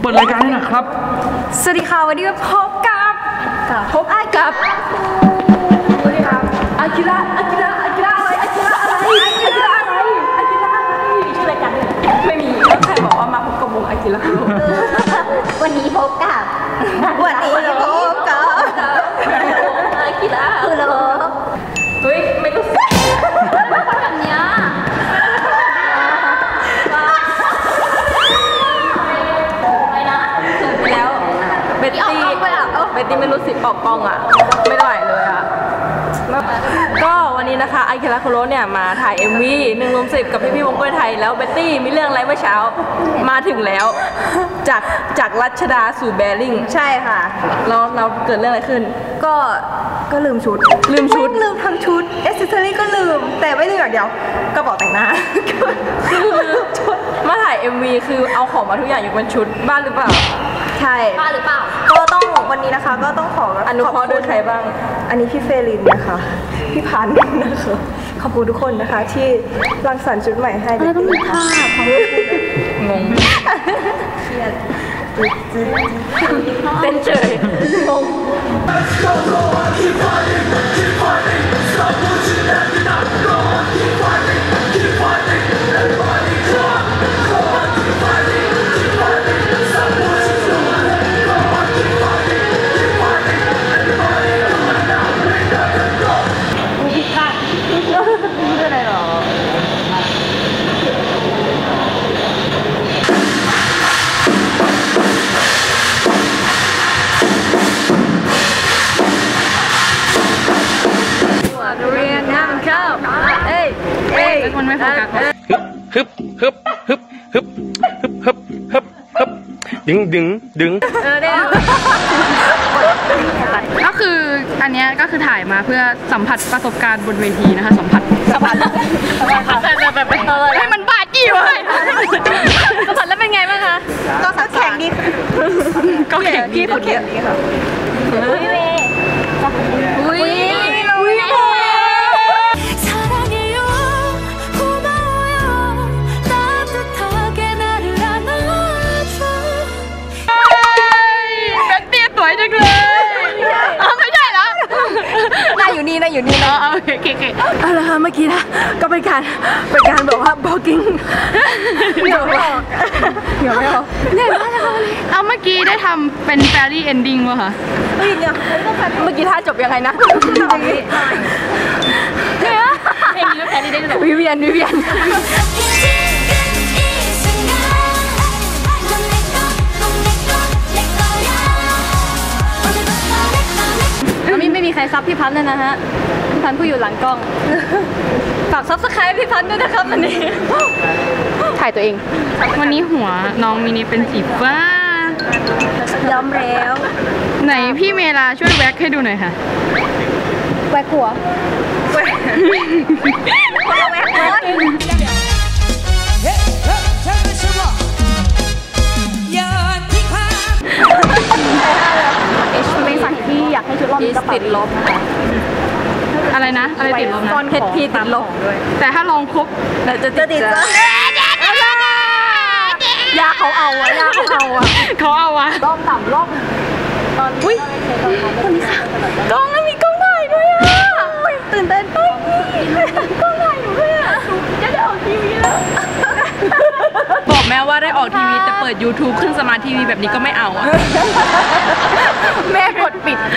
ปิดรายการให้หน่อยครับสวัสดีค่ะวันนี้มาพบกับอากิระอะไรชื่อรายการไม่มีใครบอกว่ามาพบกับวงอากิระวันนี้พบกับอากิระคือเราเฮ้ยไม่รู้สึกแบบเนี้ยไปนะถึงไปแล้วเบตตี้ไม่รู้สึกออกกล้องอ่ะไม่ไหวเลยอ่ะก็วันนี้นะคะอากิระคุโระเนี่ยมาถ่าย MV 1/10กับพี่วงกล้วยไทยแล้วเบตตี้มีเรื่องอะไรเมื่อเช้ามาถึงแล้วจากรัชดาสู่แบริ่งใช่ค่ะเราเกิดเรื่องอะไรขึ้นก็ลืมชุดทั้งชุดเอสเซอรี่ก็ลืมแต่ไม่ลืมอย่างเดียวกระเป๋าแต่งหน้ามาถ่าย MV คือเอาของมาทุกอย่างอยู่บนชุดบ้านหรือเปล่าใช่บ้าหรือเปล่าก็ต้องวันนี้นะคะก็ต้องขออนุเคราะห์โดยใครบ้างอันนี้พี่เฟลินนะคะพี่พันธ์นะคะขอบคุณทุกคนนะคะที่รังสรรค์ชุดใหม่ให้แล้วก็มีค่ะงงเต้นเฉยงงมันไม่โฟกัสฮึบดึงก็คืออันนี้ก็คือถ่ายมาเพื่อสัมผัสประสบการณ์บนเวทีนะคะสัมผัสให้มันบาดจี้วะสัมผัสแล้วเป็นไงบ้างคะก็แข็งดีก็แข็งดีค่ะอุ้ยอยู่นี่เนาะโอเคเอาละค่ะเมื่อกี้นะก็เป็นการแบบว่าบล็อกกิ้งเดี๋ยวไม่ออกเนี่ยมากเลยค่ะเอาเมื่อกี้ได้ทำเป็นแฟรี่เอนดิ้งป่ะคะเมื่อกี้ท่าจบยังไงนะเพลงนี้แฟรี่ได้เลยวิเวียนไม่มีใครซับพี่พันธ์เลยนะฮะพี่พันธ์ผู้อยู่หลังกล้องฝากซับสไครป์พี่พันธ์ด้วยนะครับวันนี้ถ่ายตัวเองวันนี้หัวน้องมินิเป็นสีฟ้าย้อมแล้วไหนพี่เมลาช่วยแว็กให้ดูหน่อยค่ะแว็กหัวแว็กเป็นสัตว์ที่อยากให้ชุดรอบนี้ติดลบอะไรนะอะไรติดลบนะเพชรพีติดลบด้วยแต่ถ้าลองครบจะติดยาเขาเอาอะรอบต่ำรอบตอนอุ้ยกล้องมีกล้องถ่ายด้วยอะตื่นเต้นไปกล้องถ่ายอยู่ด้วยอะจะได้ออกทีวีแล้วบอกแม่ว่าได้ออกทีวีแต่เปิด YouTube ขึ้นสมาร์ททีวีแบบนี้ก็ไม่เอาอะแม่กดปิด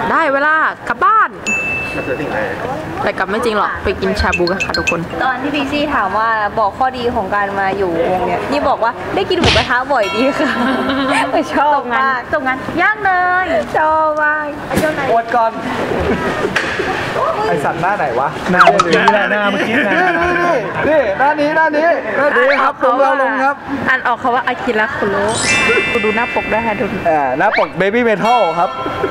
ได้เวลากลับบ้านแต่กลับไม่จริงหรอกไปกินชาบูกันค่ะทุกคนตอนที่พีซี่ถามว่าบอกข้อดีของการมาอยู่วงเนี่ยนี่บอกว่าได้กินหมูกระทะบ่อยดีค่ะไม่ชอบมากตรงนั้นย่างเลยชอบมากอวดก่อน ไอสัตว์หน้าไหนวะ หน้าเมื่อกี้หน้าเมื่อกี้นี่หน้านี้ครับลงเราลงครับอ่านออกคำว่าอากิระคุโระดูหน้าปกด้วยค่ะทุกคนหน้าปก Baby Metal ครับ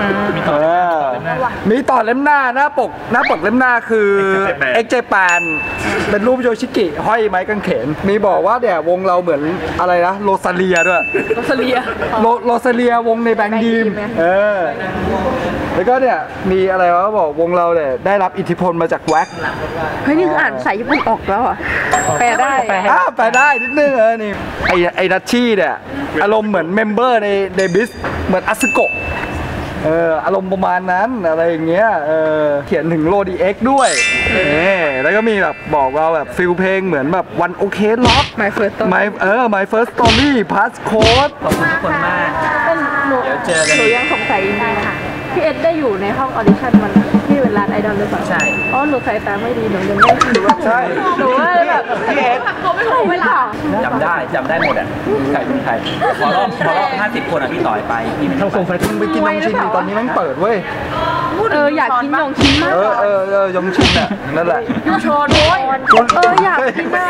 มีต่อเล่มหน้าหน้าปกเล่มหน้าคือ X Japan เป็นรูปโยชิกิห้อยไม้กางเขน มีบอกว่าเนี่ยวงเราเหมือนอะไรนะโรซาเลียด้วยโรซาเลียโรซาเลียวงในแบงค์ดีมแล้วก็เนี่ยมีอะไรวะบอกวงเราเนี่ยได้รับอิทธิพลมาจากแว็กเฮ้ยนี่คืออ่านภาษาญี่ปุ่นออกแล้วอ่ะแปลได้แปลได้นิดนึงนี่ไอ้นัชชี่เนี่ยอารมณ์เหมือนเมมเบอร์ในบิสเหมือนอัสโกะอารมณ์ประมาณนั้นอะไรอย่างเงี้ยเขียนถึงโรดีเอ็กด้วยแล้วก็มีแบบบอกเราแบบฟิลเพลงเหมือนแบบวันโอเคล็อก My first story My first story pass code ขอบคุณทุกคนมากหนูเดี๋ยวเจอกันหนูยังสงสัยได้ค่ะพี่เอ็ดได้อยู่ในห้องออดิชั่นมันที่เป็นร้านไอดอลหรือเปล่าใช่อ๋อหนูสายตาไม่ดีหนูยังไม่ถือว่าใช่หนูว่าแบบพี่เอ็ดเขาไม่ถูกไม่หล่อจำได้หมดอ่ะใครเป็นใครพอรอบ50 คนอ่ะพี่ต่อยไปพี่ไม่ต้องไปมึงไปกินยองชินดิตอนนี้แม่งเปิดเว้ยอยากกินยองชิ้นมากยองชินอ่ะนั่นแหละยูโชนโว้ยอยากกินมาก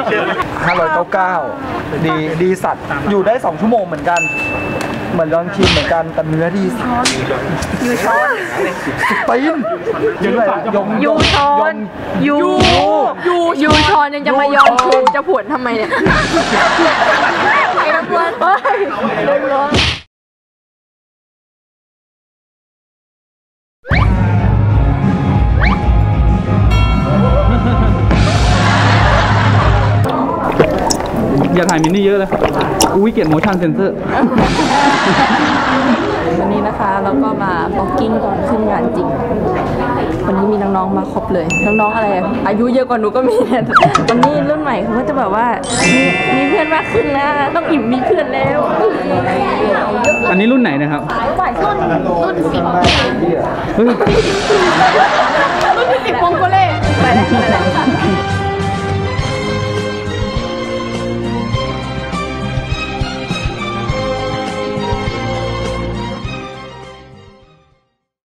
599ดีสัตว์อยู่ได้2 ชั่วโมงเหมือนกัน เหมือนยองชินเหมือนกันแต่เนื้อดีสัตว์ยูชอนตีนยูชอนยูชอนยังจะมายอมครูจะผวนทำไมเนี่ยไอ้นักบอลเฮ้ยเรื่องร้อนอย่าถ่ายมินนี่เยอะเลยอุ้ยเกลียด motion sensor วันนี้นะคะเราก็มาบ็อกกิ้งก่อนขึ้นงานจริง วันนี้มีน้องๆมาครบเลย น้องๆอะไรอายุเยอะกว่าหนูก็มีเนี่ยวันนี้รุ่นใหม่เขาก็จะแบบว่ามีเพื่อนมากขึ้นนะต้องอิ่มมีเพื่อนแล้วอันนี้รุ่นไหนนะครับรุ่น10 เฮ้ย